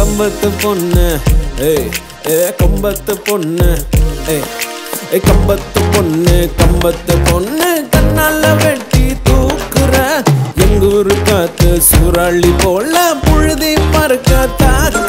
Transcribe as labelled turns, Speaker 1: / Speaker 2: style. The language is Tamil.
Speaker 1: கம்பத்து பொண்ணு கம்பத்து பொண்ணு கம்பத்து பொண்ணு கம்பத்து பொண்ணு கண்ணால வெட்டி தூக்குற எங்கூரு காத்து சூறாளி போல புழுதி பறக்க தாக்குற